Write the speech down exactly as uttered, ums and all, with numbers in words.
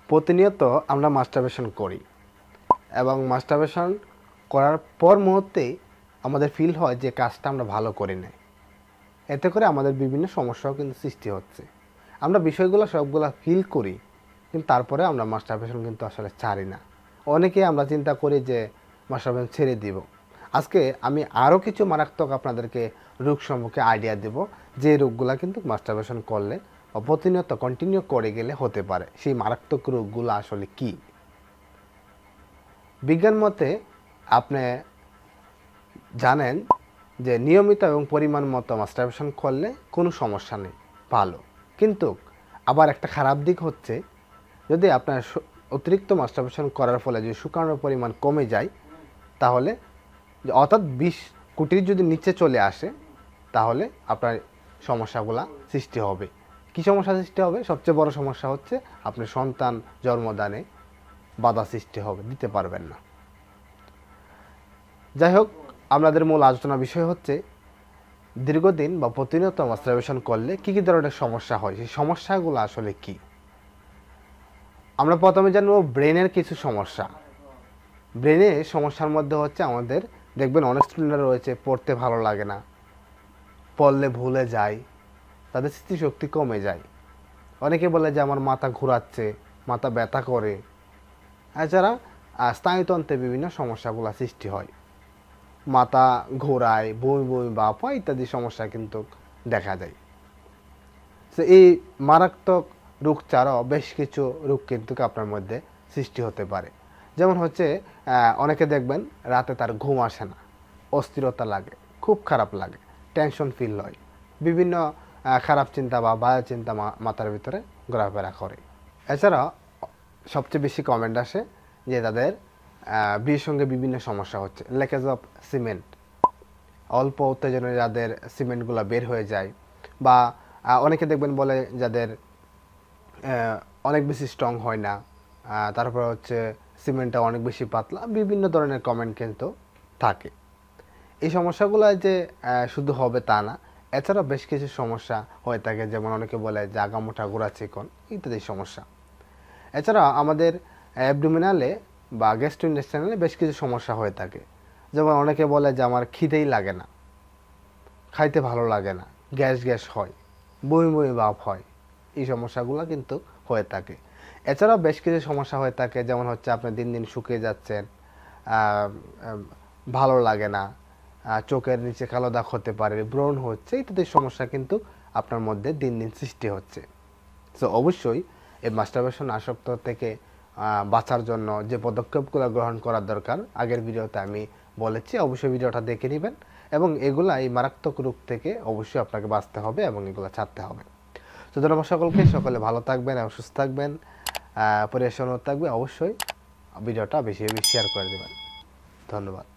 প্রতিনিয়ত আমরা মাস্টারবেশন করি এবং মাস্টারবেশন করার পর মুহূর্তেই আমাদের ফিল হয় যে কাজটা আমরা ভালো করি না। এতে করে আমাদের বিভিন্ন সমস্যাও কিন্তু সৃষ্টি হচ্ছে। আমরা বিষয়গুলো সবগুলো ফিল করি, কিন্তু তারপরে আমরা মাস্টারবেশন কিন্তু আসলে ছাড়ি না। অনেকেই আমরা চিন্তা করি যে মাস্টারবেশন ছেড়ে দিব। আজকে আমি আরও কিছু মারাত্মক আপনাদেরকে রোগ সম্পর্কে আইডিয়া দেব, যে রোগগুলো কিন্তু মাস্টারবেশন করলে বা প্রতিনিয়ত কন্টিনিউ করে গেলে হতে পারে। সেই মারাত্মক রোগগুলো আসলে কি? বিজ্ঞান মতে আপনি জানেন যে নিয়মিত এবং পরিমাণ মতো মাস্টারবেশন করলে কোনো সমস্যা নেই, ভালো। কিন্তু আবার একটা খারাপ দিক হচ্ছে, যদি আপনার অতিরিক্ত মাস্টারবেশন করার ফলে যদি শুক্রাণুর পরিমাণ কমে যায়, তাহলে অর্থাৎ বিশ কোটির যদি নিচে চলে আসে, তাহলে আপনার সমস্যাগুলো সৃষ্টি হবে। কি সমস্যা সৃষ্টি হবে? সবচেয়ে বড় সমস্যা হচ্ছে আপনার সন্তান জন্মদানে বাধা সৃষ্টি হবে, দিতে পারবেন না। যাই হোক, আমাদের মূল আলোচনা বিষয় হচ্ছে দীর্ঘদিন বা প্রতিনিয়ত মাস্টারবেশন করলে কী কী ধরনের সমস্যা হয়, সেই সমস্যাগুলো আসলে কি। আমরা প্রথমে জানব ব্রেনের কিছু সমস্যা। ব্রেনের সমস্যার মধ্যে হচ্ছে আমাদের দেখবেন অনেক স্টুডেন্টরা রয়েছে পড়তে ভালো লাগে না, পড়লে ভুলে যায়, তাদের স্মৃতিশক্তি কমে যায়। অনেকে বলে যে আমার মাথা ঘোরাচ্ছে, মাথা ব্যথা করে। এছাড়া স্নায়ুতন্ত্রে বিভিন্ন সমস্যাগুলো সৃষ্টি হয়, মাথা ঘোরায়, বমি বমি ভাব হয় ইত্যাদি সমস্যা কিন্তু দেখা যায়। তো এই মারাত্মক রোগ ছাড়াও বেশ কিছু রোগ কিন্তু আপনার মধ্যে সৃষ্টি হতে পারে। যেমন হচ্ছে অনেকে দেখবেন রাতে তার ঘুম আসে না, অস্থিরতা লাগে, খুব খারাপ লাগে, টেনশন ফিল হয়, বিভিন্ন খারাপ চিন্তা বা বাজে চিন্তা মাথার ভিতরে ঘোরাফেরা করে। এছাড়া সবচেয়ে বেশি কমেন্ট আসে যে তাদের বিয়ের সঙ্গে বিভিন্ন সমস্যা হচ্ছে, লেকেজ অফ সিমেন্ট, অল্প উত্তেজনায় যাদের সিমেন্টগুলো বের হয়ে যায়, বা অনেকে দেখবেন বলে যাদের অনেক বেশি স্ট্রং হয় না, তারপর হচ্ছে সিমেন্টটা অনেক বেশি পাতলা, বিভিন্ন ধরনের কমেন্ট কিন্তু থাকে। এই সমস্যাগুলো যে শুধু হবে তা না, এছাড়াও বেশ কিছু সমস্যা হয়ে থাকে, যেমন অনেকে বলে যে আগামোটা গোড়া চিকন ইত্যাদি সমস্যা। এছাড়া আমাদের অ্যাবডোমিনালে বা গ্যাস্ট্রোইন্টেস্টাইনালে বেশ কিছু সমস্যা হয়ে থাকে, যেমন অনেকে বলে যে আমার খিদেই লাগে না, খাইতে ভালো লাগে না, গ্যাস গ্যাস হয়, বমি বমি ভাব হয়, এই সমস্যাগুলো কিন্তু হয়ে থাকে। এছাড়াও বেশ কিছু সমস্যা হয়ে থাকে, যেমন হচ্ছে আপনি দিন দিন শুকিয়ে যাচ্ছেন, ভালো লাগে না, চোখের নিচে কালো দাগ হতে পারে, ব্রণ হচ্ছে ইত্যাদি সমস্যা কিন্তু আপনার মধ্যে দিন দিন সৃষ্টি হচ্ছে। সো অবশ্যই এই মাস্টারবেশন আসক্ত থেকে বাঁচার জন্য যে পদক্ষেপগুলো গ্রহণ করার দরকার আগের ভিডিওতে আমি বলেছি, অবশ্যই ভিডিওটা দেখে নেবেন। এবং এগুলা এই মারাত্মক রোগ থেকে অবশ্যই আপনাকে বাঁচতে হবে এবং এগুলো ছাড়তে হবে। তো ধন্যবাদ সকলকে, সকলে ভালো থাকবেন এবং সুস্থ থাকবেন, পরিবেশ থাকবে। অবশ্যই ভিডিওটা বেশি বেশি শেয়ার করে দেবেন। ধন্যবাদ।